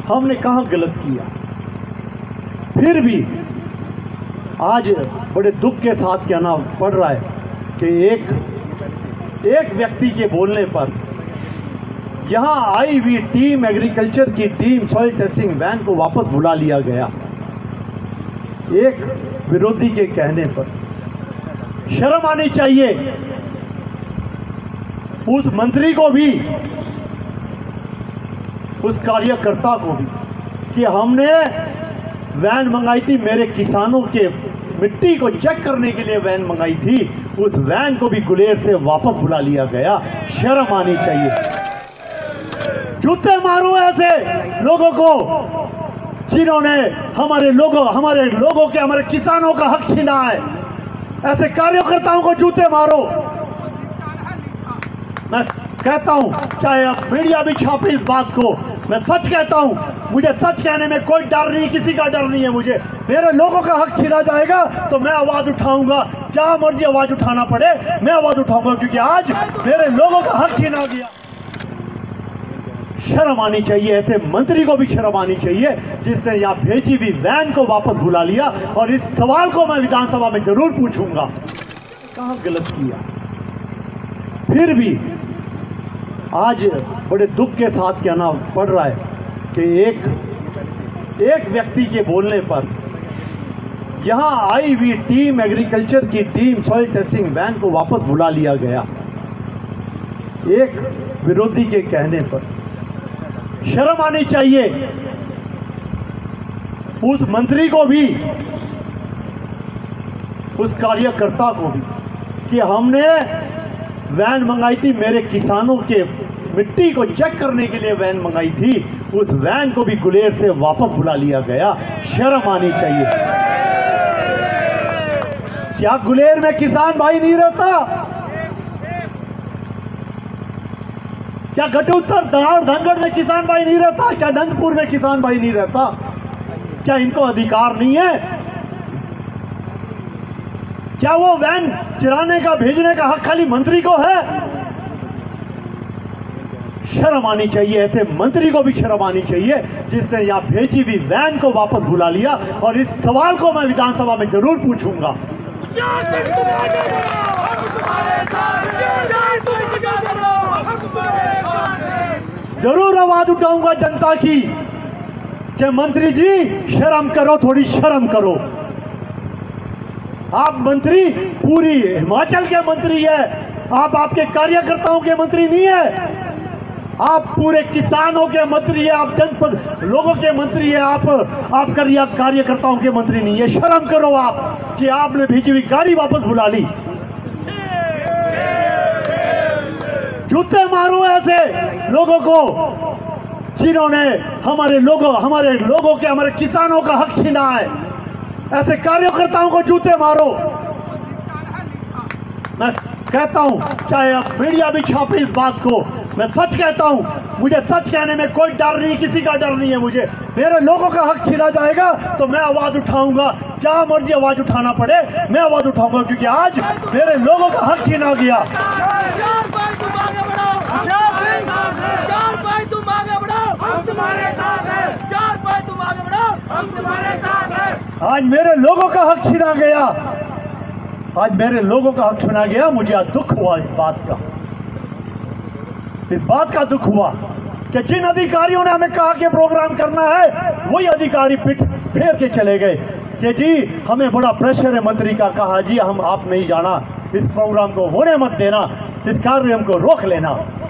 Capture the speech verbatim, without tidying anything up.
हमने कहाँ गलत किया। फिर भी आज बड़े दुख के साथ कहना पड़ रहा है कि एक एक व्यक्ति के बोलने पर यहां आई हुई टीम, एग्रीकल्चर की टीम, सॉइल टेस्टिंग वैन को वापस बुला लिया गया। एक विरोधी के कहने पर शर्म आनी चाहिए उस मंत्री को भी, उस कार्यकर्ता को भी, कि हमने वैन मंगाई थी, मेरे किसानों के मिट्टी को चेक करने के लिए वैन मंगाई थी, उस वैन को भी गुलेर से वापस बुला लिया गया। शर्म आनी चाहिए। जूते मारो ऐसे लोगों को जिन्होंने हमारे लोगों हमारे लोगों के हमारे किसानों का हक छीना है। ऐसे कार्यकर्ताओं को जूते मारो। मैं कहता हूं, चाहे अब मीडिया भी छापे इस बात को, मैं सच कहता हूं, मुझे सच कहने में कोई डर नहीं, किसी का डर नहीं है मुझे। मेरे लोगों का हक छीना जाएगा तो मैं आवाज उठाऊंगा, जहां मर्जी आवाज उठाना पड़े मैं आवाज उठाऊंगा, क्योंकि आज मेरे लोगों का हक छीना गया। शर्म आनी चाहिए, ऐसे मंत्री को भी शर्म आनी चाहिए जिसने यहां भेजी हुई वैन को वापस बुला लिया। और इस सवाल को मैं विधानसभा में जरूर पूछूंगा, कहां गलत किया। फिर भी आज बड़े दुख के साथ कहना पड़ रहा है कि एक एक व्यक्ति के बोलने पर यहां आई हुई टीम, एग्रीकल्चर की टीम, सॉइल टेस्टिंग वैन को वापस बुला लिया गया। एक विरोधी के कहने पर शर्म आनी चाहिए उस मंत्री को भी, उस कार्यकर्ता को भी, कि हमने वैन मंगाई थी, मेरे किसानों के मिट्टी को चेक करने के लिए वैन मंगाई थी, उस वैन को भी गुलेर से वापस बुला लिया गया। शर्म आनी चाहिए। क्या गुलेर में किसान भाई नहीं रहता? क्या घटोत्तर दाड़ धनगढ़ में किसान भाई नहीं रहता? क्या नंदपुर में किसान भाई नहीं रहता? क्या इनको अधिकार नहीं है? क्या वो वैन चलाने का, भेजने का हक खाली मंत्री को है? शर्म आनी चाहिए, ऐसे मंत्री को भी शर्म आनी चाहिए जिसने यहां भेजी हुई वैन को वापस बुला लिया। और इस सवाल को मैं विधानसभा में जरूर पूछूंगा। जरूर आवाज उठाऊंगा जनता की कि मंत्री जी शर्म करो, थोड़ी शर्म करो। आप मंत्री पूरी हिमाचल के मंत्री है, आप आपके कार्यकर्ताओं के मंत्री नहीं है। आप पूरे किसानों के मंत्री है, आप जनपद लोगों के मंत्री है, आप आप कार्यकर्ताओं के मंत्री नहीं है। शर्म करो आप कि आपने भेजी हुई गाड़ी वापस बुला ली। जूते मारो ऐसे लोगों को जिन्होंने हमारे लोगों हमारे लोगों के हमारे किसानों का हक छीना है। ऐसे कार्यकर्ताओं को जूते मारो। मैं कहता हूं, चाहे अब मीडिया भी छापे इस बात को, मैं सच कहता हूं, मुझे सच कहने में कोई डर नहीं, किसी का डर नहीं है मुझे। मेरे लोगों का हक छीना जाएगा तो मैं आवाज उठाऊंगा, जहां मर्जी आवाज उठाना पड़े मैं आवाज उठाऊंगा, क्योंकि आज मेरे लोगों का हक छीना गया। आज मेरे लोगों का हक छीना गया, आज मेरे लोगों का हक छीना गया। मुझे आज दुख हुआ इस बात का, इस बात का दुख हुआ कि जिन अधिकारियों ने हमें कहा कि प्रोग्राम करना है, वही अधिकारी पीठ फेर के चले गए कि जी हमें बड़ा प्रेशर है मंत्री का, कहा जी हम आप नहीं जाना, इस प्रोग्राम को होने मत देना, इस कार्यक्रम को रोक लेना।